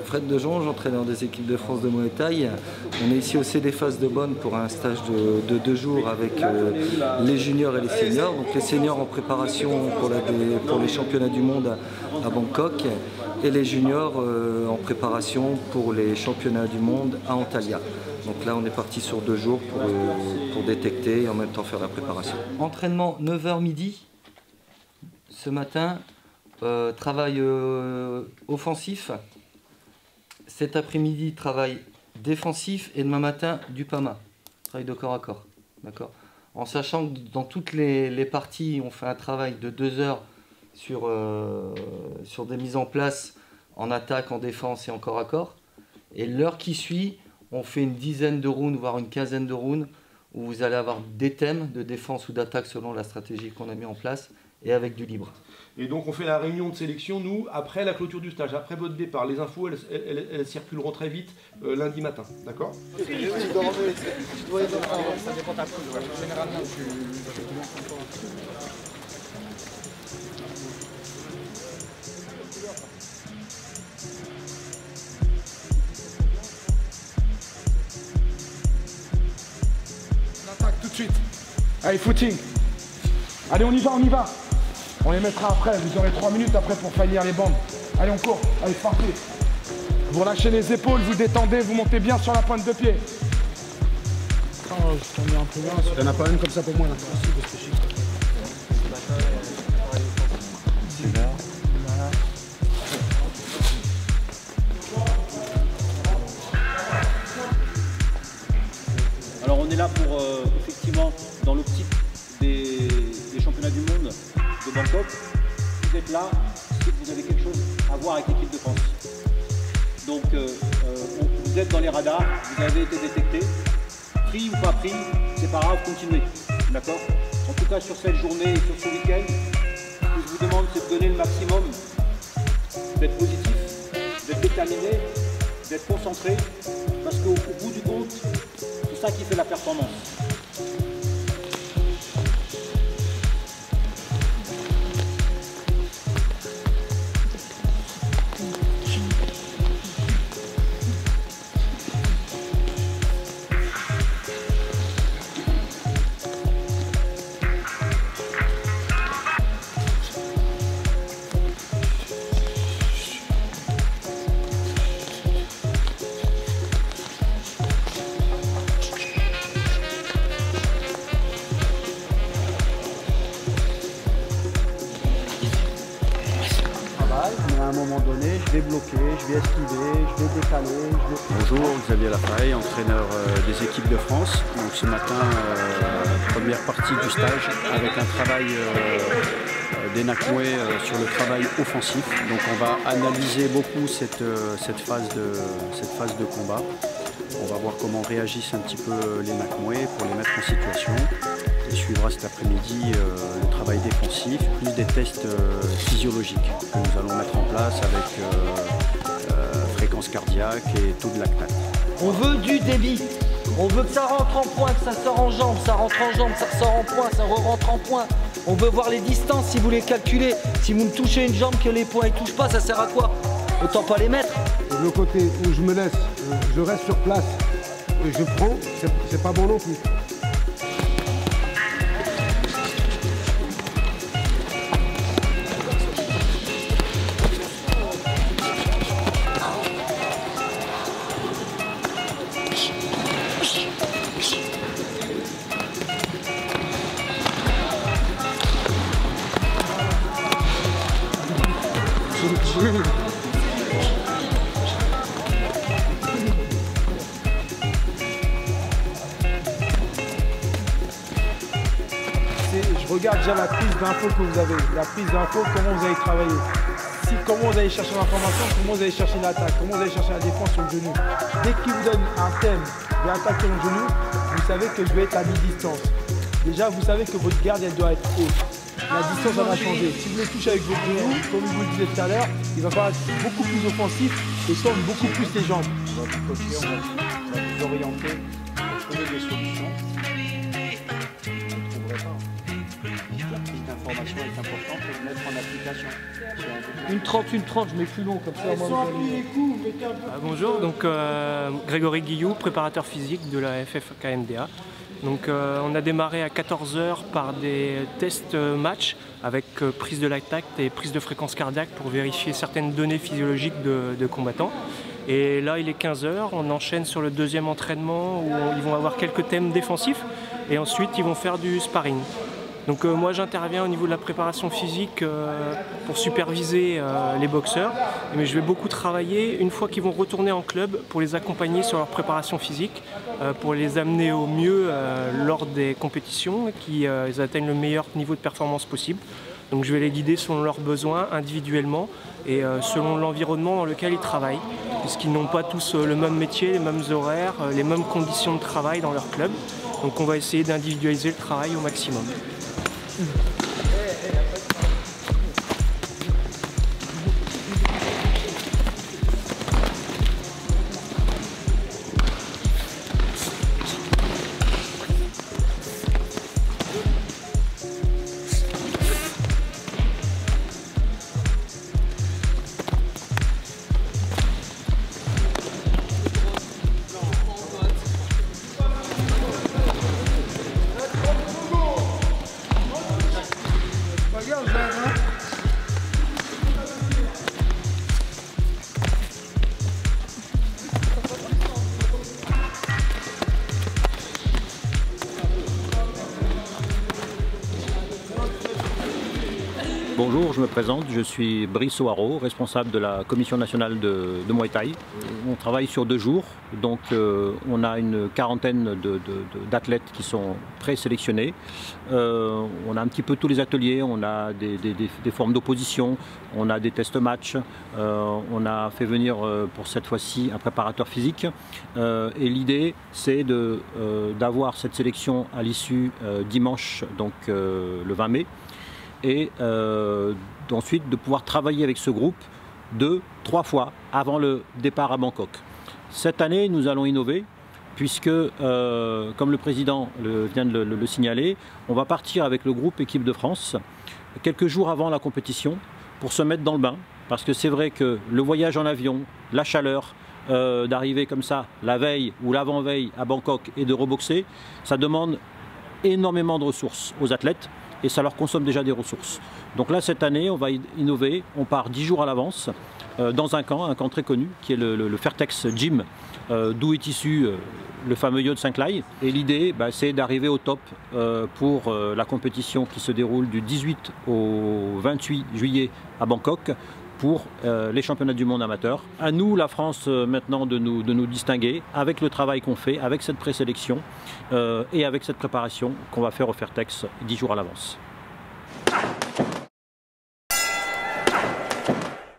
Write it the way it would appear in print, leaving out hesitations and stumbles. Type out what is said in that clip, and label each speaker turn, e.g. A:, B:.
A: Fred Dejonge, entraîneur des équipes de France de Muay Thai. On est ici au CDFAS de Bonn pour un stage de 2 jours avec les juniors et les seniors. Donc les seniors en préparation pour les championnats du monde à Bangkok et les juniors en préparation pour les championnats du monde à Antalya. Donc là on est parti sur 2 jours pour détecter et en même temps faire la préparation. Entraînement 9h midi ce matin. Travail offensif, cet après-midi travail défensif et demain matin du PAMA, travail de corps à corps, d'accord. En sachant que dans toutes les parties on fait un travail de 2 heures sur des mises en place en attaque, en défense et en corps à corps, et l'heure qui suit on fait une dizaine de rounds voire une quinzaine de rounds où vous allez avoir des thèmes de défense ou d'attaque selon la stratégie qu'on a mis en place et avec du libre.
B: Et donc on fait la réunion de sélection, nous, après la clôture du stage, après votre départ. Les infos, elles circuleront très vite lundi matin, d'accord?
C: Ça dépend d'un peu, généralement je suis...
D: On attaque tout de suite. Allez, footing. Allez, on y va, on y va. On les mettra après, vous aurez 3 minutes après pour finir les bandes. Allez, on court, allez, c'est parti. Vous relâchez les épaules, vous détendez, vous montez bien sur la pointe de pied. Il n'y en a pas une comme ça pour moi là.
E: Alors on est là pour effectivement dans l'optique des championnats du monde de Bangkok. Vous êtes là, c'est que vous avez quelque chose à voir avec l'équipe de France. Donc vous êtes dans les radars, vous avez été détecté, pris ou pas pris, c'est pas grave, continuez. D'accord? En tout cas sur cette journée et sur ce week-end, ce que je vous demande c'est de donner le maximum, d'être positif, d'être déterminé, d'être concentré, parce qu'au bout du compte, c'est ça qui fait la performance.
F: Mais à un moment donné, je vais bloquer, je vais esquiver, je vais décaler.
G: Bonjour, Xavier Lafaille, entraîneur des équipes de France. Donc ce matin, première partie du stage avec un travail des Nakmoué sur le travail offensif. Donc on va analyser beaucoup cette phase de combat. On va voir comment réagissent un petit peu les Nakmoué pour les mettre en situation. Et suivra cet après-midi le travail défensif, plus des tests physiologiques que nous allons mettre en place avec fréquence cardiaque et taux de lactate.
H: On veut du débit, on veut que ça rentre en point, que ça sort en jambe, ça rentre en jambe, ça ressort en point, ça re-rentre en point. On veut voir les distances, si vous les calculez. Si vous me touchez une jambe que les points ne touchent pas, ça sert à quoi? Autant pas les mettre.
D: Le côté où je me laisse, je reste sur place et je prends, c'est pas bon non plus. Je regarde déjà la prise d'infos que vous avez, la prise d'infos, comment vous allez travailler, comment vous allez chercher l'information, comment vous allez chercher l'attaque, comment vous allez chercher la défense sur le genou. Dès qu'il vous donne un thème, je vais attaquer le genou, vous savez que je vais être à mi-distance. Déjà, vous savez que votre garde, elle doit être haute. La distance, elle va changer. Si vous le touchez avec votre genou, comme je vous le disais tout à l'heure, il va falloir être beaucoup plus offensif et tendre beaucoup plus les jambes.
F: On va vous coacher, on va vous orienter pour trouver des solutions. Vous ne trouverez pas. La prise d'information. l'information est importante et le mettre en application.
H: Une 30, je mets plus long comme ça.
I: Bonjour, donc Grégory Guillou, préparateur physique de la FFKMDA. Donc on a démarré à 14 h par des tests match avec prise de lactate et prise de fréquence cardiaque pour vérifier certaines données physiologiques de combattants. Et là il est 15 h, on enchaîne sur le deuxième entraînement où ils vont avoir quelques thèmes défensifs et ensuite ils vont faire du sparring. Donc moi j'interviens au niveau de la préparation physique pour superviser les boxeurs, mais je vais beaucoup travailler une fois qu'ils vont retourner en club pour les accompagner sur leur préparation physique, pour les amener au mieux lors des compétitions et qu'ils atteignent le meilleur niveau de performance possible. Donc je vais les guider selon leurs besoins individuellement et selon l'environnement dans lequel ils travaillent, puisqu'ils n'ont pas tous le même métier, les mêmes horaires, les mêmes conditions de travail dans leur club. Donc on va essayer d'individualiser le travail au maximum.
E: Bonjour, je me présente, je suis Brice O'Haraud, responsable de la Commission nationale de Muay Thai. On travaille sur 2 jours, donc on a une quarantaine d'athlètes qui sont présélectionnés. On a un petit peu tous les ateliers, on a des formes d'opposition, on a des tests match, on a fait venir pour cette fois-ci un préparateur physique. Et l'idée c'est d'avoir cette sélection à l'issue dimanche, donc le 20 mai. Et ensuite de pouvoir travailler avec ce groupe 2-3 fois avant le départ à Bangkok. Cette année, nous allons innover puisque, comme le président vient de le signaler, on va partir avec le groupe équipe de France quelques jours avant la compétition pour se mettre dans le bain. Parce que c'est vrai que le voyage en avion, la chaleur, d'arriver comme ça la veille ou l'avant-veille à Bangkok et de reboxer, ça demande énormément de ressources aux athlètes. Et ça leur consomme déjà des ressources. Donc là, cette année, on va innover. On part 10 jours à l'avance dans un camp très connu, qui est le Fairtex Gym, d'où est issu le fameux Yo de Saint-Clair. Et l'idée, c'est d'arriver au top pour la compétition qui se déroule du 18 au 28 juillet à Bangkok pour les championnats du monde amateur. À nous, la France, maintenant, de nous distinguer avec le travail qu'on fait, avec cette présélection et avec cette préparation qu'on va faire au Fairtex 10 jours à l'avance.